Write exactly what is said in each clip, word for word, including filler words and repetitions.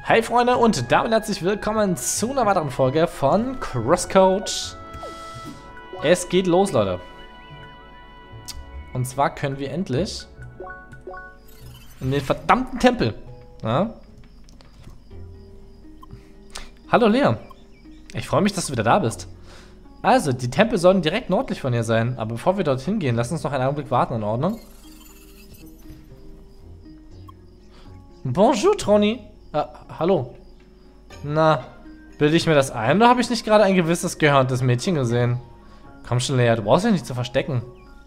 Hey Freunde und damit herzlich willkommen zu einer weiteren Folge von CrossCode. Es geht los, Leute. Und zwar können wir endlich in den verdammten Tempel. Ja? Hallo Lea. Ich freue mich, dass du wieder da bist. Also, die Tempel sollen direkt nördlich von hier sein. Aber bevor wir dorthin gehen, lass uns noch einen Augenblick warten, in Ordnung? Bonjour, Troni. Ah, hallo. Na, bilde ich mir das ein oder habe ich nicht gerade ein gewisses gehörntes Mädchen gesehen? Komm schon, Lea, du brauchst dich nicht zu verstecken.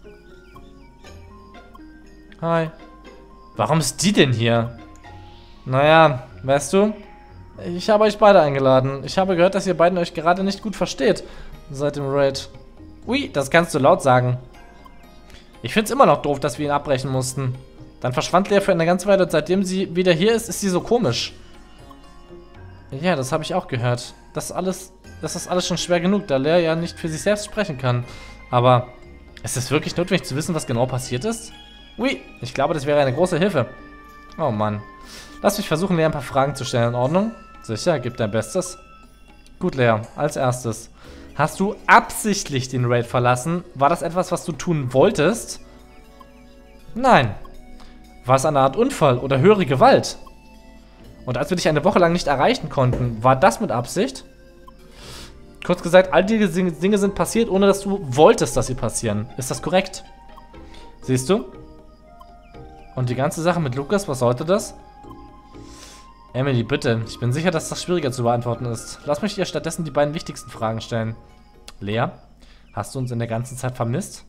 Hi. Warum ist die denn hier? Naja, weißt du, ich habe euch beide eingeladen. Ich habe gehört, dass ihr beiden euch gerade nicht gut versteht seit dem Raid. Ui, das kannst du laut sagen. Ich find's immer noch doof, dass wir ihn abbrechen mussten. Dann verschwand Lea für eine ganze Weile und seitdem sie wieder hier ist, ist sie so komisch. Ja, das habe ich auch gehört. Das ist alles, das ist alles schon schwer genug, da Lea ja nicht für sich selbst sprechen kann. Aber ist es wirklich notwendig zu wissen, was genau passiert ist? Ui, ich glaube, das wäre eine große Hilfe. Oh Mann. Lass mich versuchen, Lea ein paar Fragen zu stellen. In Ordnung? Sicher, gib dein Bestes. Gut, Lea, als erstes. Hast du absichtlich den Raid verlassen? War das etwas, was du tun wolltest? Nein. War es eine Art Unfall oder höhere Gewalt? Und als wir dich eine Woche lang nicht erreichen konnten, war das mit Absicht? Kurz gesagt, all diese Dinge sind passiert, ohne dass du wolltest, dass sie passieren. Ist das korrekt? Siehst du? Und die ganze Sache mit Lukas, was sollte das? Emily, bitte. Ich bin sicher, dass das schwieriger zu beantworten ist. Lass mich dir stattdessen die beiden wichtigsten Fragen stellen. Lea, hast du uns in der ganzen Zeit vermisst?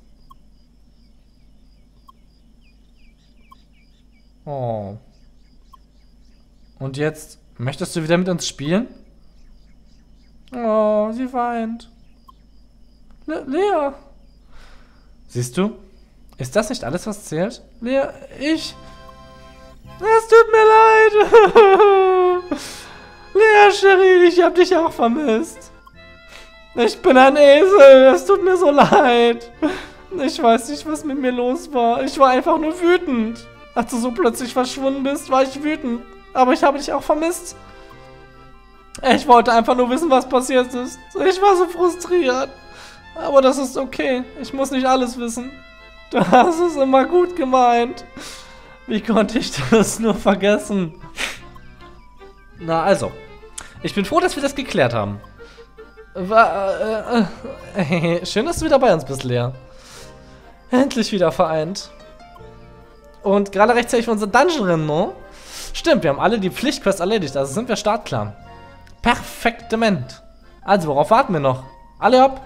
Oh. Und jetzt, möchtest du wieder mit uns spielen? Oh, sie weint. Le Lea. Siehst du? Ist das nicht alles, was zählt? Lea, ich... Es tut mir leid. Lea, Cherie, ich hab dich auch vermisst. Ich bin ein Esel, es tut mir so leid. Ich weiß nicht, was mit mir los war. Ich war einfach nur wütend. Als du so plötzlich verschwunden bist, war ich wütend. Aber ich habe dich auch vermisst. Ich wollte einfach nur wissen, was passiert ist. Ich war so frustriert. Aber das ist okay. Ich muss nicht alles wissen. Du hast es immer gut gemeint. Wie konnte ich das nur vergessen? Na also. Ich bin froh, dass wir das geklärt haben. War, äh, äh, schön, dass du wieder bei uns bist, Lea. Endlich wieder vereint. Und gerade rechtzeitig für unser Dungeon-Rennen, no? Stimmt, wir haben alle die Pflichtquest erledigt, also sind wir startklar. Perfektement. Also, worauf warten wir noch? Alle hopp.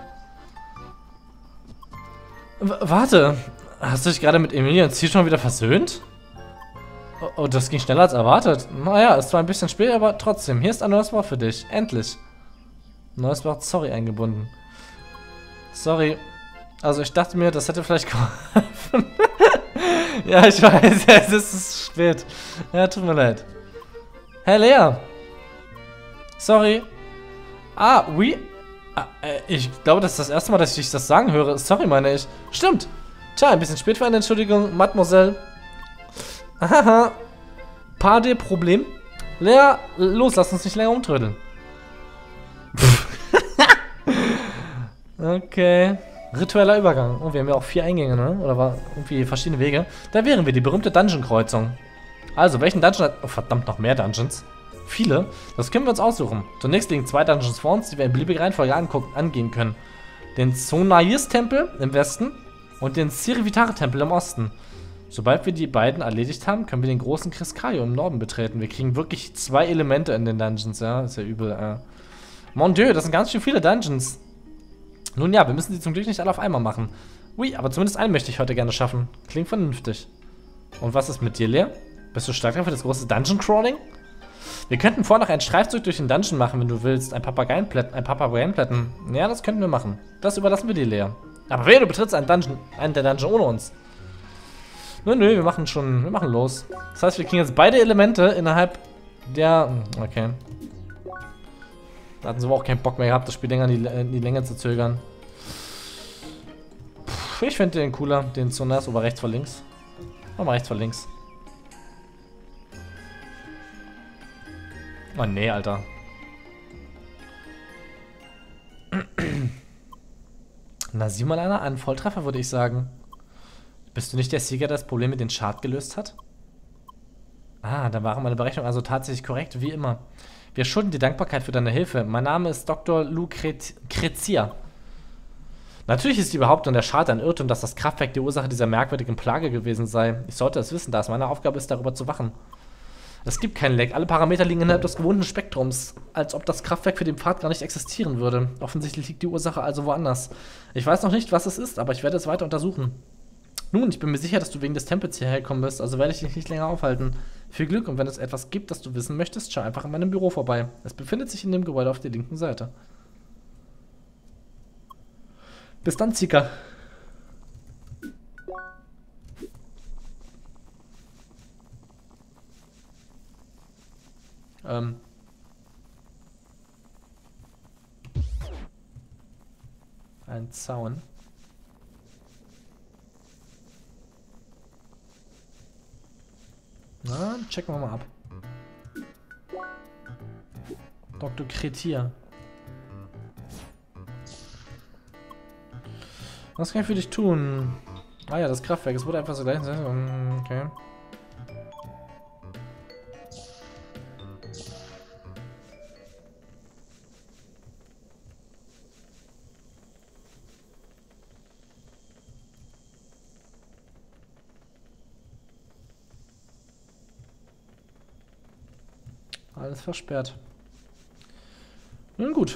W warte, hast du dich gerade mit Emilia und Ziel schon wieder versöhnt? Oh, oh, das ging schneller als erwartet. Naja, es war ein bisschen spät, aber trotzdem. Hier ist ein neues Wort für dich. Endlich. Neues Wort sorry eingebunden. Sorry. Also, ich dachte mir, das hätte vielleicht geholfen. Ja, ich weiß, es ist spät. Ja, tut mir leid. Hey, Lea. Sorry. Ah, oui. Ah, äh, ich glaube, das ist das erste Mal, dass ich das sagen höre. Sorry, meine ich. Stimmt. Tja, ein bisschen spät für eine Entschuldigung, Mademoiselle. Haha. Pas de Problem. Lea, los, lass uns nicht länger umtrödeln. Okay. Ritueller Übergang. Oh, wir haben ja auch vier Eingänge, ne? Oder war irgendwie verschiedene Wege. Da wären wir, die berühmte Dungeon-Kreuzung. Also, welchen Dungeon hat... Oh, verdammt, noch mehr Dungeons. Viele. Das können wir uns aussuchen. Zunächst liegen zwei Dungeons vor uns, die wir in beliebiger Reihenfolge angucken, angehen können. Den Zonais-Tempel im Westen und den Sirivitare-Tempel im Osten. Sobald wir die beiden erledigt haben, können wir den großen Criskario im Norden betreten. Wir kriegen wirklich zwei Elemente in den Dungeons, ja. Ist ja übel, äh. Mon Dieu, das sind ganz schön viele Dungeons. Nun ja, wir müssen sie zum Glück nicht alle auf einmal machen. Ui, aber zumindest einen möchte ich heute gerne schaffen. Klingt vernünftig. Und was ist mit dir, Lea? Bist du stark für das große Dungeon-Crawling? Wir könnten vorher noch einen Streifzug durch den Dungeon machen, wenn du willst. Ein Papageienplätten. Ein Papageienplätten. Ja, das könnten wir machen. Das überlassen wir dir, Lea. Aber wehe, du betrittst einen Dungeon, einen der Dungeon ohne uns. Nö, nö, wir machen schon, wir machen los. Das heißt, wir kriegen jetzt beide Elemente innerhalb der... Okay. Da hatten sie aber auch keinen Bock mehr gehabt, das Spiel länger in die, in die Länge zu zögern. Puh, ich finde den cooler, den Zonais, ober rechts vor links. Mal rechts vor links. Oh nee, Alter. Na, sieh mal einer an. Volltreffer, würde ich sagen. Bist du nicht der Sieger, der das Problem mit dem Chart gelöst hat? Ah, da waren meine Berechnungen also tatsächlich korrekt, wie immer. Wir schulden dir Dankbarkeit für deine Hilfe. Mein Name ist Doktor Lou Krezia. Natürlich ist die Behauptung der Chart ein Irrtum, dass das Kraftwerk die Ursache dieser merkwürdigen Plage gewesen sei. Ich sollte es wissen, da es meine Aufgabe ist, darüber zu wachen. Es gibt keinen Leck. Alle Parameter liegen innerhalb des gewohnten Spektrums, als ob das Kraftwerk für den Pfad gar nicht existieren würde. Offensichtlich liegt die Ursache also woanders. Ich weiß noch nicht, was es ist, aber ich werde es weiter untersuchen. Nun, ich bin mir sicher, dass du wegen des Tempels hierher gekommen bist, also werde ich dich nicht länger aufhalten. Viel Glück und wenn es etwas gibt, das du wissen möchtest, schau einfach in meinem Büro vorbei. Es befindet sich in dem Gebäude auf der linken Seite. Bis dann, Zika. Ähm. Ein Zaun. Na, checken wir mal ab. Doktor Kretier. Was kann ich für dich tun? Ah ja, das Kraftwerk. Es wurde einfach so gleich. Okay. Alles versperrt. Nun gut.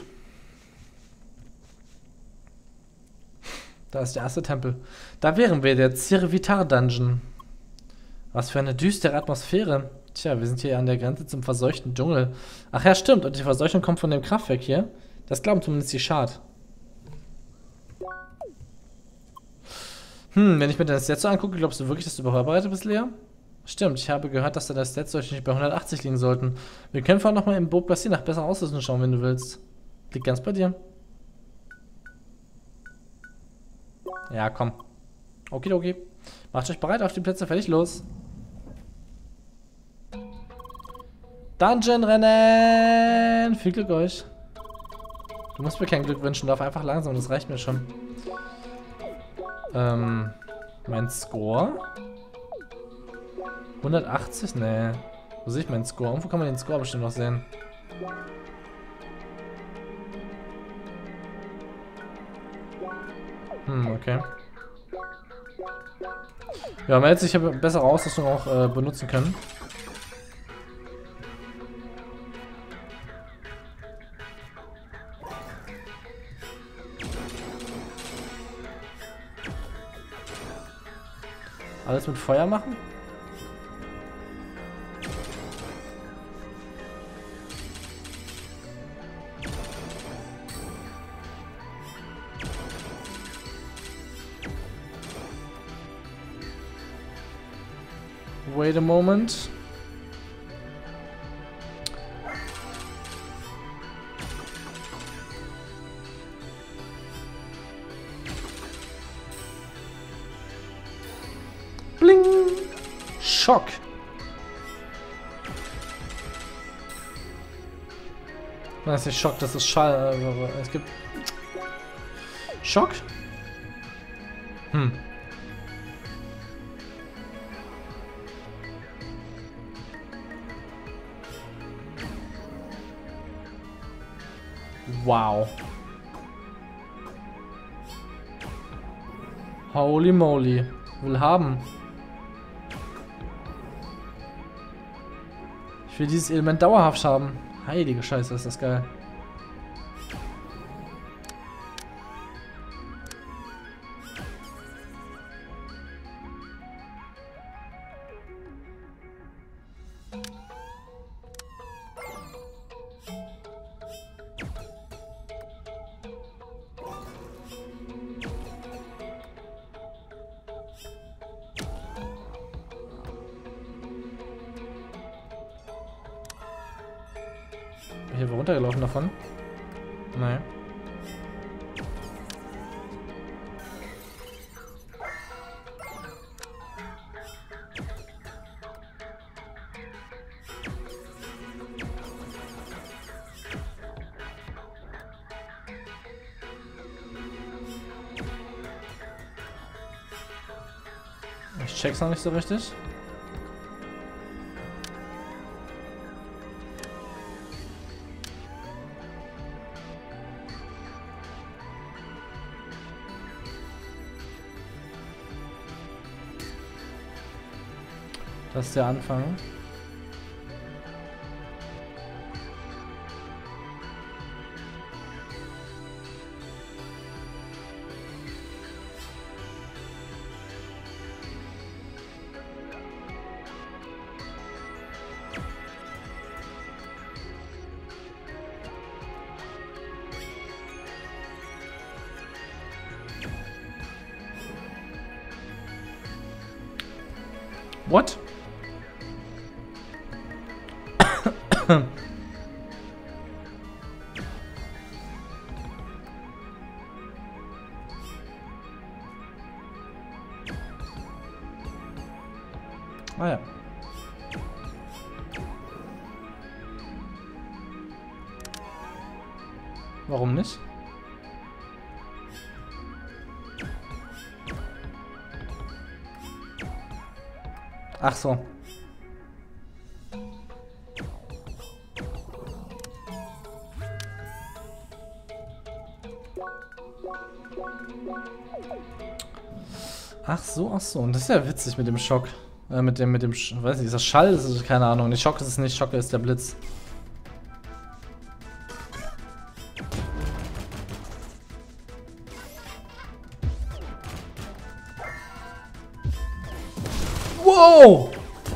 Da ist der erste Tempel. Da wären wir, der Cirvitar-Dungeon. Was für eine düstere Atmosphäre. Tja, wir sind hier an der Grenze zum verseuchten Dschungel. Ach ja, stimmt. Und die Verseuchung kommt von dem Kraftwerk hier. Das glauben zumindest die Schad. Hm, wenn ich mir das Stats so angucke, glaubst du wirklich, dass du vorbereitet bist, Lea? Stimmt, ich habe gehört, dass deine Stats nicht bei hundertachtzig liegen sollten. Wir können vorhin nochmal im Boot platzieren, nach besserer Ausrüstung schauen, wenn du willst. Liegt ganz bei dir. Ja, komm. Okidoki. Macht euch bereit, auf die Plätze, fertig, los. Dungeon-Rennen! Viel Glück euch. Du musst mir kein Glück wünschen, lauf einfach langsam, das reicht mir schon. Ähm, mein Score? hundertachtzig? Nee. Wo sehe ich meinen Score? Irgendwo kann man den Score bestimmt noch sehen. Hm, okay. Ja, man hätte sich ja bessere Ausrüstung auch äh, benutzen können. Alles mit Feuer machen? Wait a moment. Bling! Schock! Das ist nicht Schock, das ist Schall. Es gibt... Schock? Hm. Wow. Holy moly. Will haben. Ich will dieses Element dauerhaft haben. Heilige Scheiße, ist das geil. Bin ich hier runtergelaufen davon? Nein. check's noch nicht so richtig. Das ist der Anfang. What? Ah ja. Warum nicht? Ach so. Ach so, ach so. Und das ist ja witzig mit dem Schock. Äh, mit dem, mit dem, Sch weiß nicht, ist das Schall? Das ist keine Ahnung. Die Schock ist es nicht, Schock ist der Blitz. Wow!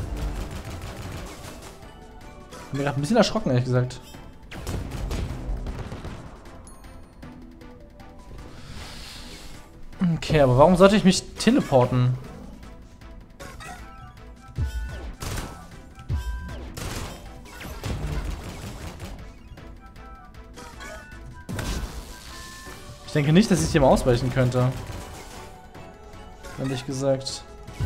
Ich bin mir gerade ein bisschen erschrocken, ehrlich gesagt. Okay, aber warum sollte ich mich teleporten? Ich denke nicht, dass ich dem ausweichen könnte. Ehrlich gesagt.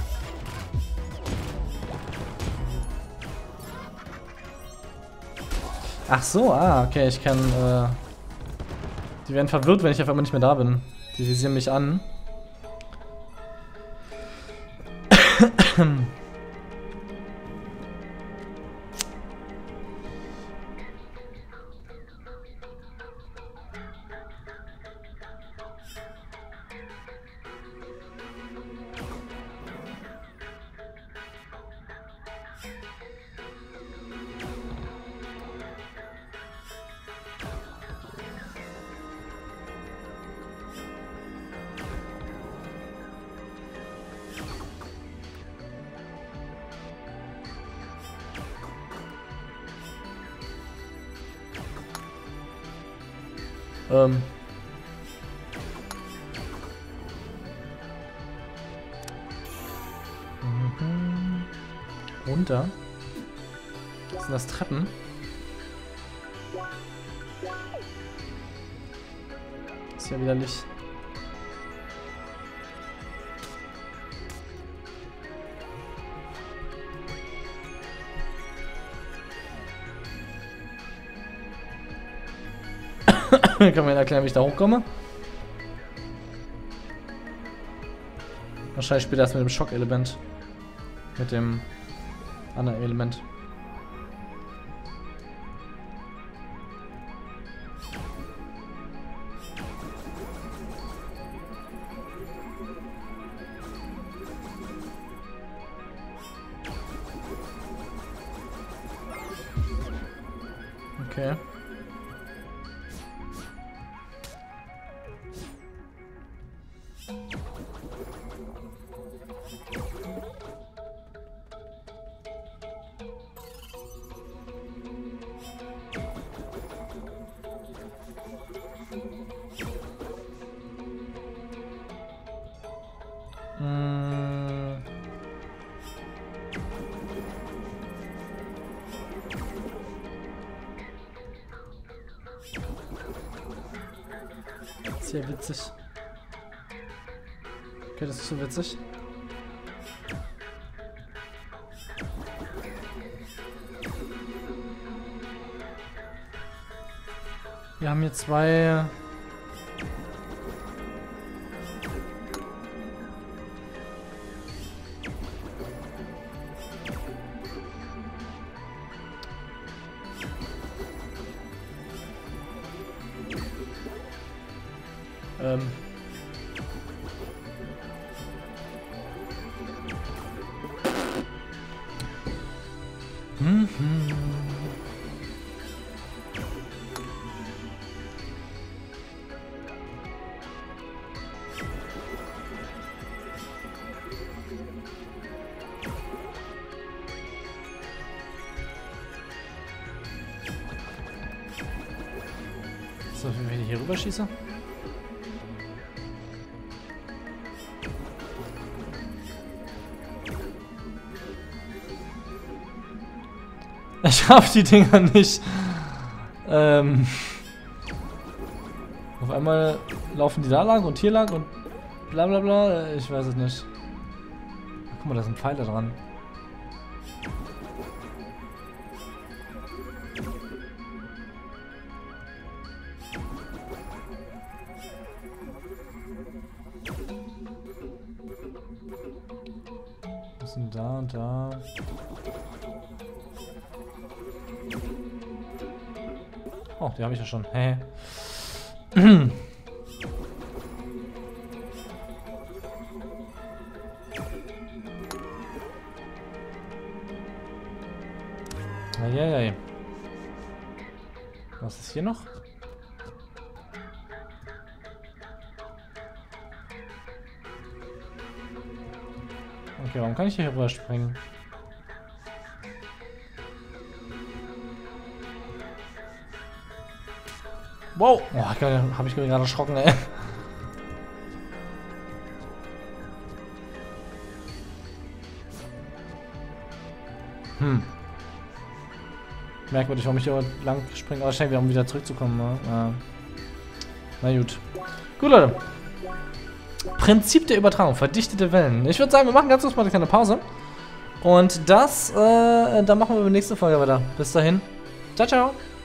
Ach so, ah, okay, ich kann, äh... die werden verwirrt, wenn ich auf einmal nicht mehr da bin. Die visieren mich an. Ähm. Mhm. Runter. Was sind das, Treppen? Ist ja widerlich. Kann man erklären, wie ich da hochkomme? Wahrscheinlich später erst mit dem Schockelement. Mit dem anderen Element. Okay. Hm. Sehr witzig. Okay, das ist so witzig. Wir haben hier zwei... Ähm. Mhm. So, wenn ich hier rüber schieße. Ich hab die Dinger nicht. Ähm. Auf einmal laufen die da lang und hier lang und bla bla bla. Ich weiß es nicht. Ach, guck mal, da sind Pfeile dran. Was sind da und da? Oh, die habe ich ja schon. Hä? Eieiei. Was ist hier noch? Okay, warum kann ich hier rüber springen? Wow! Oh, habe ich mich gerade erschrocken, ey. Hm. Merkwürdig, warum ich hier lang springe. Aber wahrscheinlich, um wieder zurückzukommen. Ne? Ja. Na gut. Gut, Leute. Prinzip der Übertragung. Verdichtete Wellen. Ich würde sagen, wir machen ganz kurz mal eine kleine Pause. Und das, äh, dann machen wir in der nächsten Folge weiter. Bis dahin. Ciao, ciao.